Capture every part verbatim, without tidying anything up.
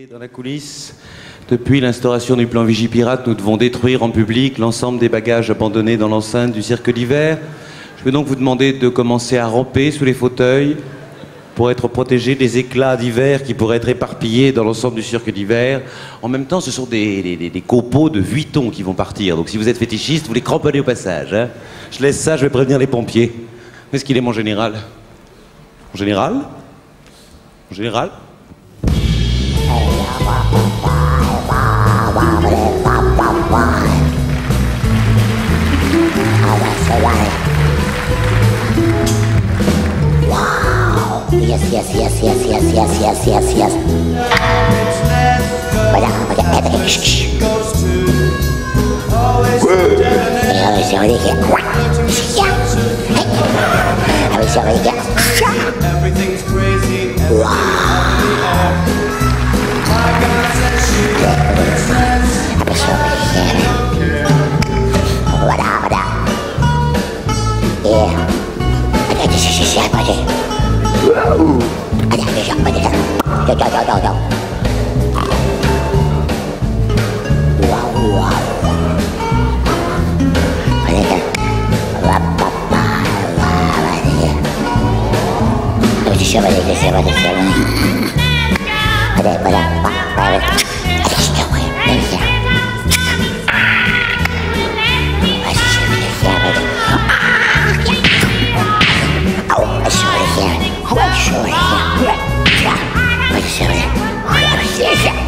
Dans la coulisse, depuis l'instauration du plan Vigipirate, nous devons détruire en public l'ensemble des bagages abandonnés dans l'enceinte du cirque d'hiver. Je vais donc vous demander de commencer à ramper sous les fauteuils pour être protégé des éclats d'hiver qui pourraient être éparpillés dans l'ensemble du cirque d'hiver. En même temps, ce sont des, des, des copeaux de vuitton qui vont partir. Donc si vous êtes fétichiste, vous les cramponnez au passage. Hein. Je laisse ça, je vais prévenir les pompiers. Où est-ce qu'il est, mon général? Mon général? Mon général? Yes, yes, yes, yes, yes, yes, yes, yes, yes. Voilà, voilà, attends, chut, chut. Ah oui, c'est vrai que... Ah oui, c'est vrai que... Waouh. Voilà, voilà. Et... Attends, attends, chut, chut, chut, attends. Wow. Ada, ada, ada, ada. Jauh, jauh, jauh, jauh, jauh. Wow, wow. Ada, ada. Apa, apa, apa, ada. Ada siapa, ada siapa, ada siapa. Ada, ada, apa, ada. Ada siapa, ada siapa. Ada siapa, ada siapa, ada. Oh, ada siapa, ada siapa. What show is that? What show is that? What is that?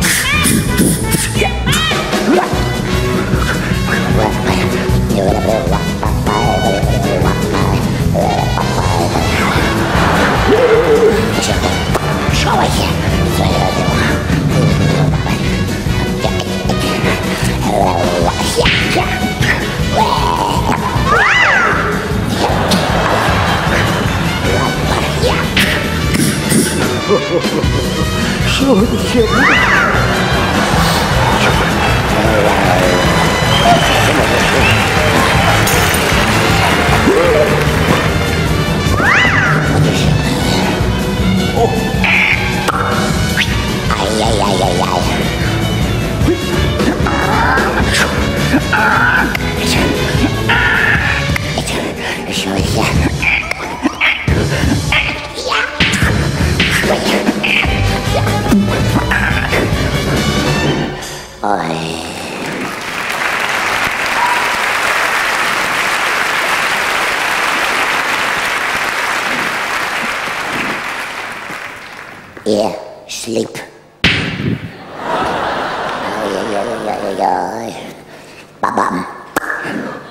Yeah, sleep. Ba-bum.